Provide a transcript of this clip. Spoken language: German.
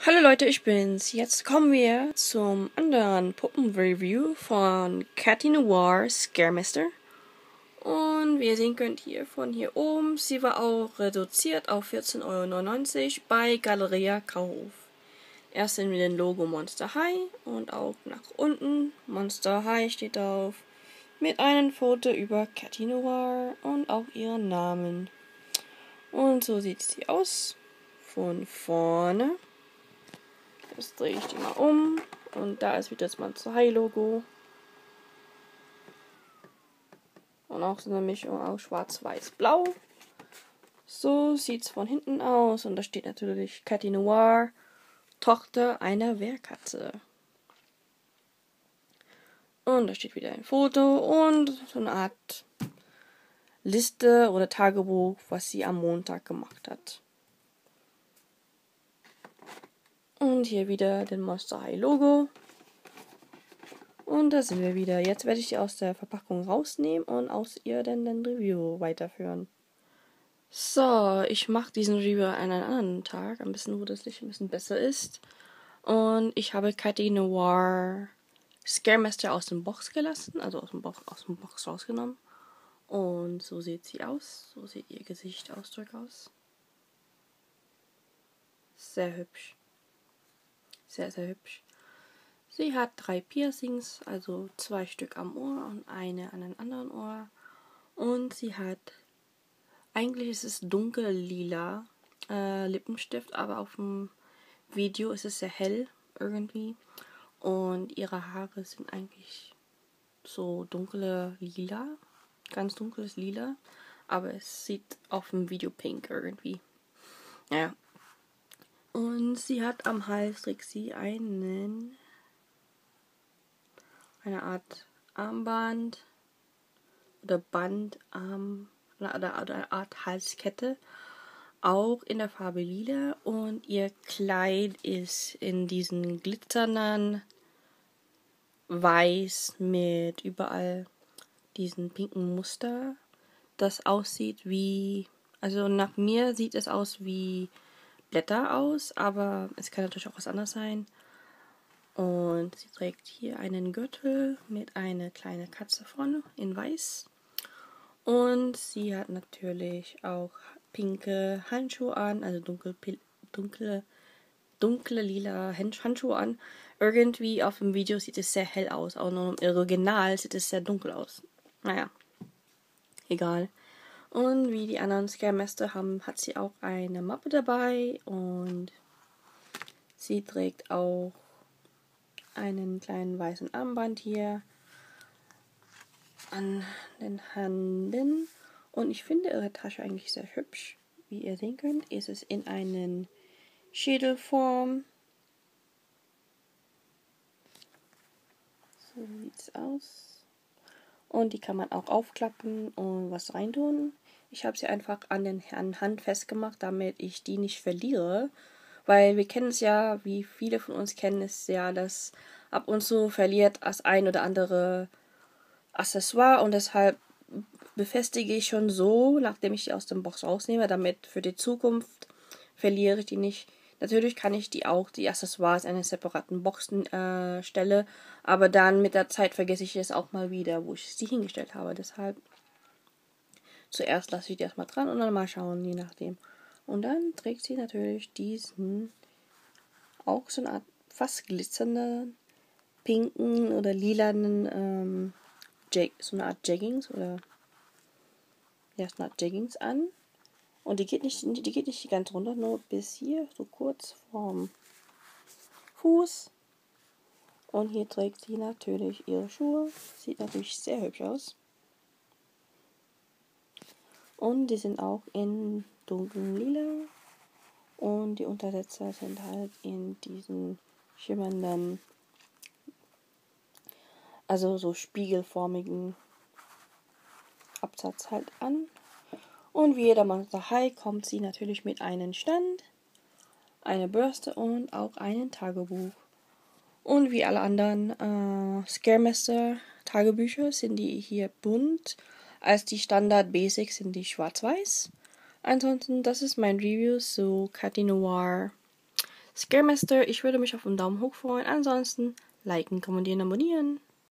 Hallo Leute, ich bin's. Jetzt kommen wir zum anderen Puppenreview von Catty Noir Scaremaster. Und wie ihr sehen könnt hier von hier oben, sie war auch reduziert auf 14,99 € bei Galeria Kaufhof. Erst sehen wir den Logo Monster High und auch nach unten Monster High steht drauf mit einem Foto über Catty Noir und auch ihren Namen. Und so sieht sie aus von vorne. Jetzt drehe ich die mal um und da ist wieder das Monster High Logo. Und auch so eine Mischung aus schwarz-weiß-blau. So sieht es von hinten aus und da steht natürlich Catty Noir, Tochter einer Wehrkatze. Und da steht wieder ein Foto und so eine Art Liste oder Tagebuch, was sie am Montag gemacht hat. Und hier wieder den Monster High Logo. Und da sind wir wieder. Jetzt werde ich die aus der Verpackung rausnehmen und aus ihr dann den Review weiterführen. So, ich mache diesen Review an einem anderen Tag, ein bisschen, wo das Licht ein bisschen besser ist. Und ich habe Catty Noir Scaremaster aus dem Box gelassen, also aus dem Box rausgenommen. Und so sieht sie aus. So sieht ihr Gesichtsausdruck aus. Sehr hübsch. Sehr, sehr hübsch. Sie hat 3 Piercings, also 2 Stück am Ohr und eine an einem anderen Ohr. Und sie hat, eigentlich ist es dunkel-lila Lippenstift, aber auf dem Video ist es sehr hell irgendwie. Und ihre Haare sind eigentlich so dunkle Lila, ganz dunkles Lila. Aber es sieht auf dem Video pink irgendwie. Ja. Und sie hat am Hals, trägt sie eine Art Armband oder Bandarm oder eine Art Halskette, auch in der Farbe lila, und ihr Kleid ist in diesen glitzernden Weiß mit überall diesen pinken Muster, das aussieht wie, also nach mir sieht es aus wie Blätter aus, aber es kann natürlich auch was anderes sein. Und sie trägt hier einen Gürtel mit einer kleinen Katze vorne in weiß. Und sie hat natürlich auch pinke Handschuhe an, also dunkle lila Handschuhe an. Irgendwie auf dem Video sieht es sehr hell aus, auch nur im Original sieht es sehr dunkel aus. Naja, egal. Und wie die anderen Scaremaster haben, hat sie auch eine Mappe dabei und sie trägt auch einen kleinen weißen Armband hier an den Händen. Und ich finde ihre Tasche eigentlich sehr hübsch. Wie ihr sehen könnt, ist es in einen Schädelform. So sieht es aus. Und die kann man auch aufklappen und was reintun. Ich habe sie einfach an den Hand festgemacht, damit ich die nicht verliere. Weil wir kennen es ja, wie viele von uns kennen es ja, dass ab und zu verliert das ein oder andere Accessoire, und deshalb befestige ich schon so, nachdem ich die aus dem Box rausnehme, damit für die Zukunft verliere ich die nicht. Natürlich kann ich die Accessoires in einer separaten Box stelle, aber dann mit der Zeit vergesse ich es auch mal wieder, wo ich sie hingestellt habe. Deshalb zuerst lasse ich die erstmal dran und dann mal schauen, je nachdem. Und dann trägt sie natürlich diesen, auch so eine Art fast glitzernden, pinken oder lilanen, so eine Art Jeggings oder ja, so eine Art Jeggings an. Und die geht nicht ganz runter, nur bis hier, so kurz vorm Fuß. Und hier trägt sie natürlich ihre Schuhe. Sieht natürlich sehr hübsch aus. Und die sind auch in dunklem Lila. Und die Untersetzer sind halt in diesen schimmernden, also so spiegelformigen Absatz halt an. Und wie jeder Monster High kommt sie natürlich mit einem Stand, einer Bürste und auch einem Tagebuch. Und wie alle anderen Scaremaster Tagebücher sind die hier bunt. Als die Standard Basics sind die schwarz-weiß. Ansonsten, das ist mein Review zu Catty Noir Scaremaster, ich würde mich auf einen Daumen hoch freuen. Ansonsten liken, kommentieren, abonnieren.